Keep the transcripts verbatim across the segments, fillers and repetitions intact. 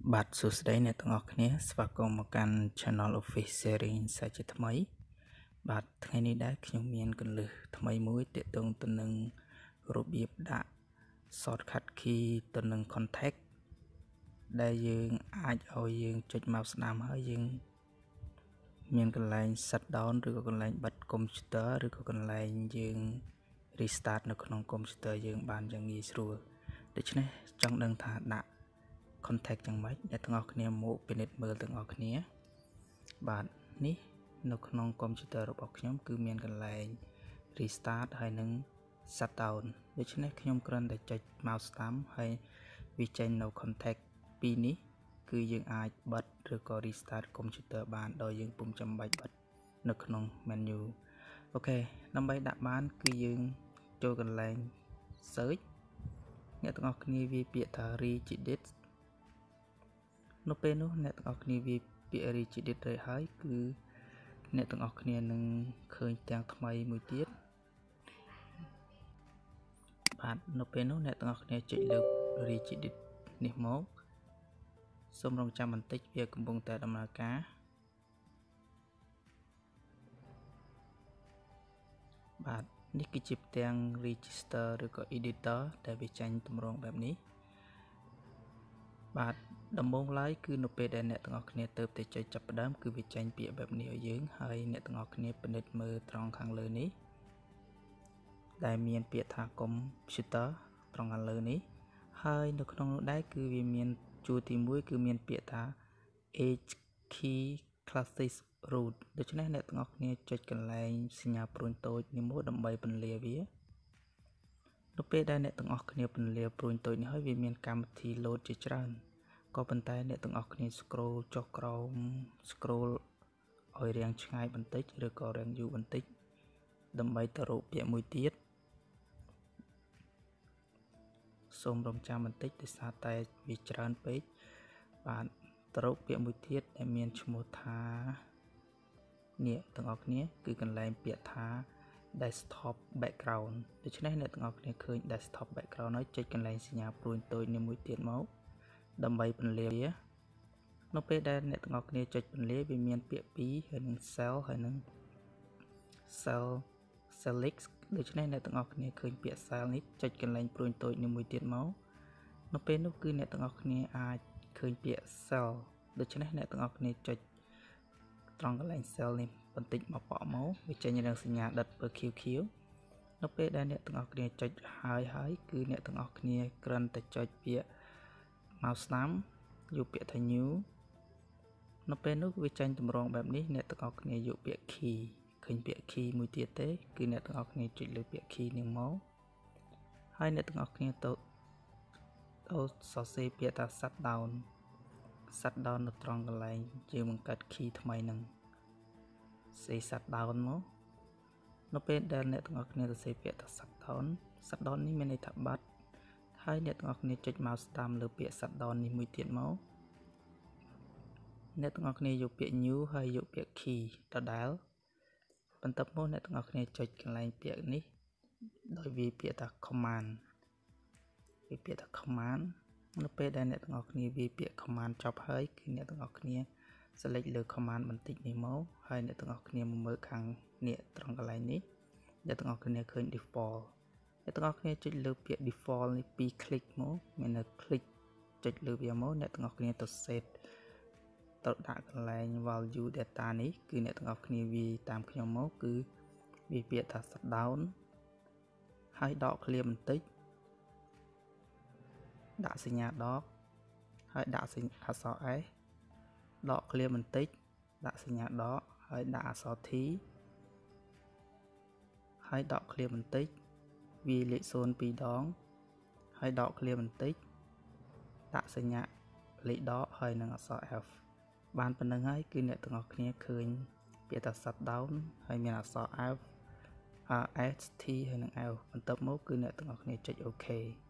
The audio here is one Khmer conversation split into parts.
Bạnសួស្តីអ្នកទាំងអស់គ្នាស្វាគមន៍មកកាន់ Channel Office Series សាជាថ្មីបាទថ្ងៃនេះដែរខ្ញុំមានកន្លឹះថ្មីមួយទាក់ទងទៅនឹងរបៀបដាក់ shortcut key ទៅនឹង contact ដែលយើងអាចឲ្យយើងចុច mouse ស្ដាំហើយយើងមានកន្លែង shut down ឬក៏កន្លែងបិទ computer ឬក៏កន្លែងយើង restart នៅក្នុង computer យើងបានយ៉ាងងាយស្រួលដូច្នេះចង់ដឹងថាដាក់contact យ៉ាងម៉េចអ្នកទាំងអស់គ្នាមកពិនិត្យមើលទាំងអស់គ្នាបាទនេះនៅក្នុង computer របស់ខ្ញុំគឺមានកន្លែង restart ហើយនឹង shut down ដូច្នេះខ្ញុំគ្រាន់តែចុច mouse ស្ដាំហើយវាចេញនៅ contact ពីរនេះគឺយើងអាចបិទឬក៏ restart computer បានដោយយើងពុំចាំបាច់បិទនៅក្នុង menu អូខេដើម្បីដាក់បានគឺយើងចូលកន្លែង search អ្នកទាំងអស់គ្នាវាពាក្យថា regeditនៅពេលនោះអ្នកទាំងអស់គ្នាវាពាក្យ regedit ទៅហើយគឺអ្នកទាំងអស់គ្នានឹងឃើញទាំងថ្មីមួយទៀតបាទនៅពេលនោះអ្នកទាំងអស់គ្នាចុចលើ regedit នេះមកសូមរងចាំបន្តិចវាកំពុងតែដំណើរការបាទនេះគឺជាផ្ទាំង register ឬក៏ editor ដែលវាចាញ់ទម្រង់បែបនេះបាទដំបូងឡើយគឺនៅពេលដែលអ្នកទាំងអស់គ្នាទៅតែចុចចាប់ផ្ដើមគឺវាចាញ់ពាក្យបែបនេះឲ្យយើងហើយអ្នកទាំងអស់គ្នាពិនិត្យមើលត្រង់ខាងលើនេះដែលមានពាក្យថា computer ត្រង់ខាងលើនេះហើយនៅក្នុងនោះដែរគឺវាមានជួរទីមួយគឺមានពាក្យថា H key classes root ដូច្នេះអ្នកទាំងអស់គ្នាចុចកន្លែងសញ្ញាព្រួញតូចនេះមកដើម្បីពន្លាវានៅពេលដែលអ្នកទាំងអស់គ្នាពន្លាព្រួញតូចនេះហើយវាមានកម្មវិធី load ជាច្រើនក៏ប៉ុន្តែអ្នកទាំងអស់គ្នា scroll ចុះក្រោម scroll ឲ្យរាងឆ្ងាយបន្តិចឬក៏រាងយូរបន្តិចដើម្បីទៅរកពាក្យមួយទៀតសូមរងចាំបន្តិចដោយសារតែវាច្រើនពេកបាទទៅរកពាក្យមួយទៀតដែលមានឈ្មោះថានេះទាំងអស់គ្នាគឺកន្លែងពាក្យថា desktop background ដូច្នេះអ្នកទាំងអស់គ្នាឃើញ desktop background ហើយចុចកន្លែងសញ្ញាព្រួញតូចនេះមួយទៀតមកដើម្បីពន្លាវានៅពេលដែលអ្នកទាំងអស់គ្នាចុចពន្លាវាមានពាក្យពីរហើយនឹង cell ហើយនឹង cell select ដូច្នេះអ្នកទាំងអស់គ្នាឃើញពាក្យ cell នេះចុចកន្លែងព្រួញតូចនេះមួយទៀតមកនៅពេលនោះគឺអ្នកទាំងអស់គ្នាអាចឃើញពាក្យ cell ដូច្នេះអ្នកទាំងអស់គ្នាចុចត្រង់កន្លែង cell នេះបន្តិចមកបកមកវាចេញរាងសញ្ញាដិតពណ៌ខៀវខៀវនៅពេលដែលអ្នកទាំងអស់គ្នាចុចហើយហើយគឺអ្នកទាំងអស់គ្នាគ្រាន់តែចុចពាក្យ mouse ស្ដាំយកពាក្យថា new នៅពេលនោះវាចេញតម្រងបែបនេះអ្នកទាំងអស់គ្នាយកពាក្យ key ឃើញពាក្យ key មួយទៀតទេគឺអ្នកទាំងអស់គ្នាចុចលើពាក្យ key នេះមកហើយអ្នកទាំងអស់គ្នាទៅទៅសរសេរពាក្យថា shut down shut down នៅត្រង់កន្លែងយើងបង្កើត key ថ្មីហ្នឹងសេ shut down មកនៅពេលដែលអ្នកទាំងអស់គ្នាសរសេរពាក្យថា shut down shut down នេះមានន័យថាបាត់ហើយអ្នកទាំងអស់គ្នាចុច mouse តាមលើពាក្យ shut down នេះមួយទៀតមកអ្នកទាំងអស់គ្នាយកពាក្យ new ហើយយកពាក្យ key ដដែលបន្ទាប់មកអ្នកទាំងអស់គ្នាចុចកន្លែងពាក្យនេះដោយវាពាក្យថា command វាពាក្យថា command នៅពេលដែលអ្នកទាំងអស់គ្នាវាពាក្យ command ចប់ហើយគឺអ្នកទាំងអស់គ្នា select លើ command បន្តិចនេះមកហើយអ្នកទាំងអស់គ្នាមកមើលខាងនេះត្រង់កន្លែងនេះអ្នកទាំងអស់គ្នាឃើញ default អ្នកទាំងអស់គ្នាចុចលើពាក្យ default នេះពីរ click មកមាននៅ click ចុចលើវាមកអ្នកទាំងអស់គ្នាទៅ set ទៅដាក់កន្លែង value data នេះគឺអ្នកទាំងអស់គ្នាវាតាមខ្ញុំមកគឺវាពាក្យថា shut down ហើយដក clear បន្តិចដាក់សញ្ញាដកហើយដាក់សញ្ញាអក្សរ S ដក clear បន្តិចដាក់សញ្ញាដកហើយដាក់អក្សរ T ហើយដក clear បន្តិចវាលេខศูนย์ពីរដងហើយដក clear បន្តិចដាក់សញ្ញាលេខដកហើយនឹងអក្សរ F បានប៉ុណ្្នឹងហើយគឺអ្នកទាំងអស់គ្នាឃើញពាក្យថា shut down ហើយមានអក្សរ F S T ហើយនឹង L បន្ទាប់មកគឺអ្នកទាំងអស់គ្នាចុច OK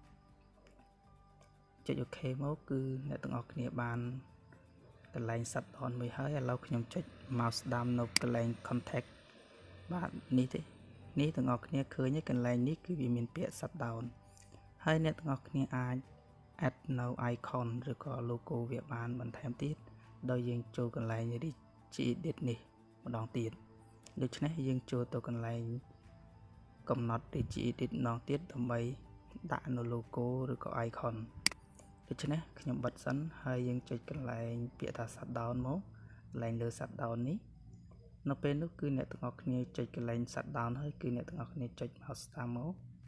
ចុច OK មកគឺអ្នកទាំងអស់គ្នាបានកន្លែង shut down មួយហើយឥឡូវខ្ញុំចុច mouse ស្ដាំនៅកន្លែង contact បាទនេះទេនេះទាំងអស់គ្នាឃើញហើយកន្លែងនេះគឺវាមានពាក្យ shut down ហើយអ្នកទាំងអស់គ្នាអាច add no icon ឬក៏ logo វាបានបន្ថែមទៀតដោយយើងចូលកន្លែង edit នេះម្ដងទៀតដូច្នេះយើងចូលទៅកន្លែងកំណត់ edit ម្ដងទៀតដើម្បីដាក់នៅ logo ឬក៏ icon ដូច្នេះខ្ញុំបិទសិនហើយយើងចុចកន្លែងពាក្យថា shutdown មកកន្លែងលើ shutdown នេះនៅពេលនោះគឺអ្នកទាំងអស់គ្នាចុចកន្លែង shutdown ហើយគឺអ្នកទាំងអស់គ្នាចុច mouse តាមមក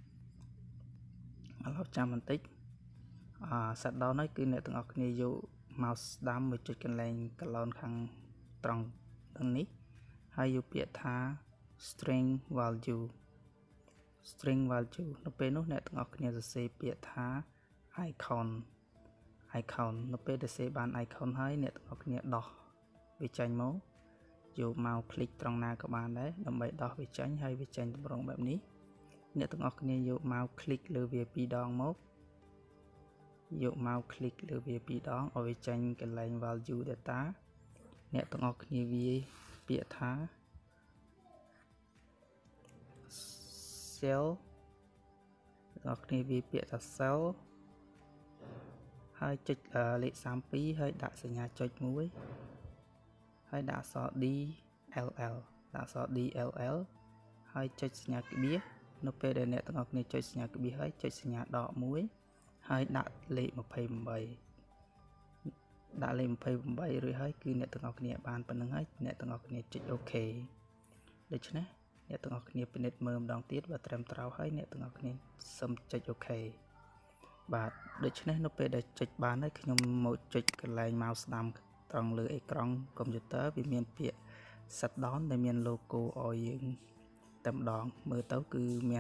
ឥឡូវចាំបន្តិចអា shutdown ហើយគឺអ្នកទាំងអស់គ្នាយក mouse ស្ដាំមកចុចកន្លែងកន្លងខាងត្រង់ទាំងនេះហើយយកពាក្យថា string value string value នៅពេលនោះអ្នកទាំងអស់គ្នាសរសេរពាក្យថា icon icon នៅពេលដែលសរសេរបាន icon ហើយអ្នកទាំងអស់គ្នាដោះវាចេញមកយកមកคลิกត្រង់ណាក៏បានដែរដើម្បីដោះវាចេញហើយវាចេញទម្រង់បែបនេះអ្នកទាំងអស់គ្នាយកមកคลิกលើវាពីរដងមកយកមកคลิกលើវាពីរដងឲ្យវាចេញកន្លែង value data អ្នកទាំងអស់គ្នាវាពាក្យថា cell អ្នកទាំងអស់គ្នាវាពាក្យថា cell ហើយចុចលេខសាមពីរហើយដាក់សញ្ញាចុចមួយហើយដាក់អក្សរ D L L ដាក់អក្សរ D L L ហើយចុចសញ្ញាក្បៀសនៅពេលដែលអ្នកទាំងអស់គ្នាចុចសញ្ញាក្បៀសហើយចុចសញ្ញាដកមួយហើយដាក់លេខยี่สิบแปดដាក់លេខยี่สิบแปดរួចហើយគឺអ្នកទាំងអស់គ្នាបានប៉ុណ្្នឹងហើយអ្នកទាំងអស់គ្នាចុច OK ដូច្នេះអ្នកទាំងអស់គ្នាពិនិត្យមើលម្ដងទៀតបើត្រឹមត្រូវហើយអ្នកទាំងអស់គ្នាសូមចុច OK បាទដូច្នេះនៅពេលដែលចុចបានហើយខ្ញុំមកចុចកន្លែង mouse ស្ដាំត្រង់លើអេក្រង់កុំព្យូទ័រវាមានពាក្យ shutdown ដែលមាន logo ឲ្យយើងតែម្ដងមើលទៅគឺមាន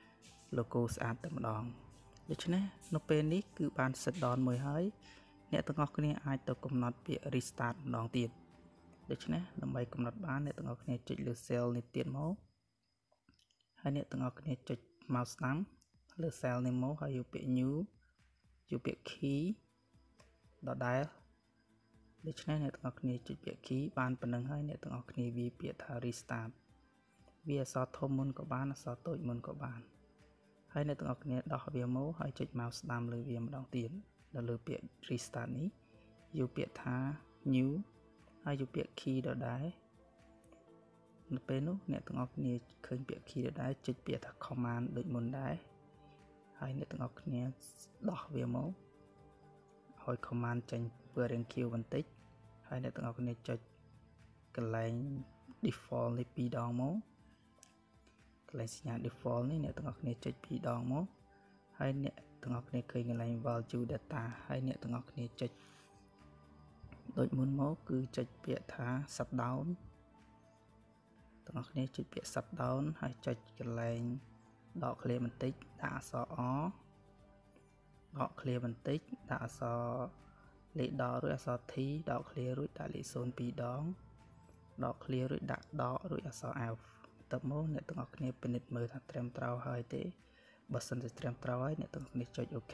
logo ស្អាតតែម្ដងដូច្នេះនៅពេលនេះគឺបាន shutdown មួយហើយអ្នកទាំងអស់គ្នាអាចទៅកំណត់ពាក្យ restart ម្ដងទៀតដូច្នេះដើម្បីកំណត់បានអ្នកទាំងអស់គ្នាចុចលើ cell នេះទៀតមកហើយអ្នកទាំងអស់គ្នាចុច mouse ស្ដាំលើ cell នេះមកហើយយកពាក្យ new យកពាក្យ key ដដែលដូច្នេះអ្នកទាំងអស់គ្នាចុចពាក្យ key បានប៉ុណ្្នឹងហើយអ្នកទាំងអស់គ្នាវាពាក្យថា restart វាអក្សរធំមុនក៏បានអក្សរតូចមុនក៏បានហើយអ្នកទាំងអស់គ្នាដោះវាមកហើយចុច mouse ស្ដាំលើវាម្ដងទៀតដល់លើពាក្យ restart នេះយកពាក្យថា new ហើយយកពាក្យ key ដដែលនៅពេលនោះអ្នកទាំងអស់គ្នាឃើញពាក្យ key ដដែលចុចពាក្យថា command ដូចមុនដែរហើយអ្នកទាំងអស់គ្នាដោះវាមកឲ្យ command ចេញពណ៌រាងខៀវបន្តិចហើយអ្នកទាំងអស់គ្នាចុចកន្លែង default នេះពីរដងមកកន្លែងសញ្ញា default នេះអ្នកទាំងអស់គ្នាចុចពីរដងមកហើយអ្នកទាំងអស់គ្នាឃើញកន្លែង value data ហើយអ្នកទាំងអស់គ្នាចុចដូចមុនមកគឺចុចពាក្យថា shutdown ទាំងអស់គ្នាចុចពាក្យ shutdown ហើយចុចកន្លែងដកឃ្លាបន្តិចដាក់អក្សរ O ដកឃ្លាបន្តិចដាក់អក្សរលេខដករួចអក្សរ T ដកឃ្លារួចដាក់លេខศูนย์ពីរដងដកឃ្លារួចដាក់ដករួចអក្សរ F តទៅមកអ្នកទាំងអស់គ្នាពិនិត្យមើលថាត្រឹមត្រូវហើយទេបើសិនជាត្រឹមត្រូវហើយអ្នកទាំងអស់គ្នាចុច OK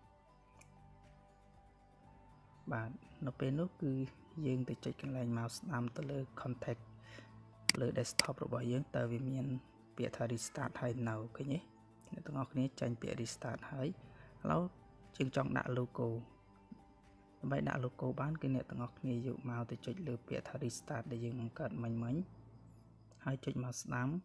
បាទនៅពេលនោះគឺយើងទៅចុចកន្លែង mouse ស្ដាំទៅលើ contact លើ desktop របស់យើងតើវាមានពាក្យថា restart ហើយនៅឃើញទេអ្នកទាំងអស់គ្នាចាញ់ពាក្យ restart ហើយឥឡូវយើងចង់ដាក់ logo ដើម្បីដាក់ logo បានគឺអ្នកទាំងអស់គ្នាយកមកទៅចុចលើពាក្យថា restart ដែលយើងបង្កើតមិញមិញហើយចុចមកស្ដាំ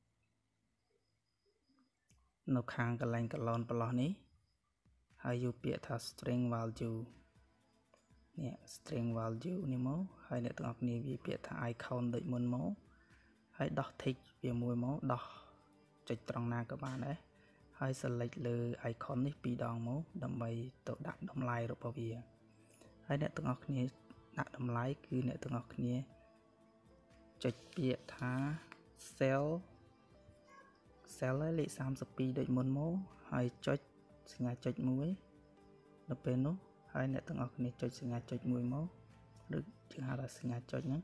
នៅខាងកន្លែងកន្លងប្រឡោះនេះហើយយកពាក្យថា string value នេះ string value នេះមកហើយអ្នកទាំងអស់គ្នាវាពាក្យថា icon ដូចមុនមកហើយដោះ tick វាមួយមកដោះចុចត្រង់ណាក៏បានដែរហើយ select លើ icon នេះពីរដងមកដើម្បីទៅដាក់តម្លៃរបស់វាហើយអ្នកទាំងអស់គ្នាដាក់តម្លៃគឺអ្នកទាំងអស់គ្នាចុចពាក្យថា cell cell ហើយលេខសាមសិបពីរដូចមុនមកហើយចុចសញ្ញាចុចមួយនៅពេលនោះហើយអ្នកទាំងអស់គ្នាចុចសញ្ញាចុចមួយមកឬជាហៅថាសញ្ញាចុចហ្នឹង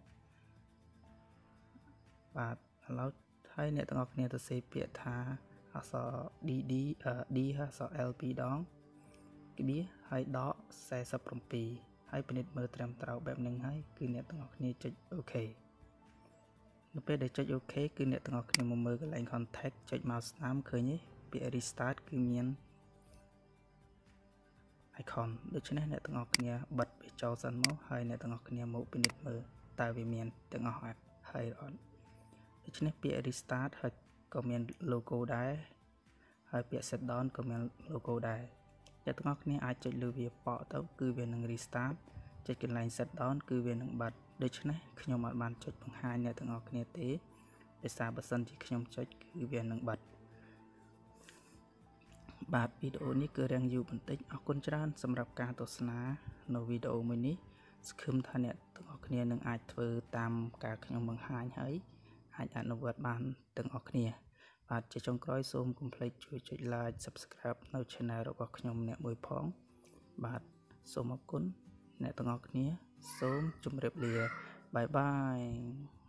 បាទឥឡូវហើយអ្នកទាំងអស់គ្នាទៅសេពាក្យថាអក្សរ D D D ហើយអក្សរ L ពីរដងក្បៀសហើយដកសែសិបbảyហើយពិនិត្យមើលត្រឹមត្រូវបែបហ្នឹងហើយគឺអ្នកទាំងអស់គ្នាចុច OK នៅពេលដែលចុច OK គឺអ្នកទាំងអស់គ្នាមកមើលកន្លែង contact ចុច mouse ស្ដាំឃើញទេពាក្យ restart គឺមាន icon ដូច្នេះអ្នកទាំងអស់គ្នាបិទវាចូលសិនមកហើយអ្នកទាំងអស់គ្នាមកពិនិត្យមើលតើវាមានទាំងអស់អត់ហើយអត់ដូច្នេះពាក្យ restart ហើយក៏មាន logo ដែរហើយពាក្យ set down ក៏មាន logo ដែរអ្នកទាំងអស់គ្នាអាចចុចលើវាប៉ក់ទៅគឺវានឹង restart ចុចកន្លែង set down គឺវានឹងបាត់ដូច្នេះខ្ញុំអត់បានចុចបង្ហាញអ្នកទាំងអស់គ្នាទេដោយសារបើសិនជាខ្ញុំចុចគឺវានឹងបាត់បាទវីដេអូនេះគឺរាងយូរបន្តិចអរគុណច្រើនសម្រាប់ការទស្សនានៅវីដេអូមួយនេះសង្ឃឹមថាអ្នកទាំងអស់គ្នានឹងអាចធ្វើតាមការខ្ញុំបង្ហាញហើយអាចអនុវត្តបានទាំងអស់គ្នាបាទជាចុងក្រោយសូមកុំភ្លេចជួយចុច like subscribe នៅ channel របស់ខ្ញុំអ្នកមួយផងបាទសូមអរគុណអ្នកទាំងអស់គ្នាសូមជម្រាបលាបាយបាយ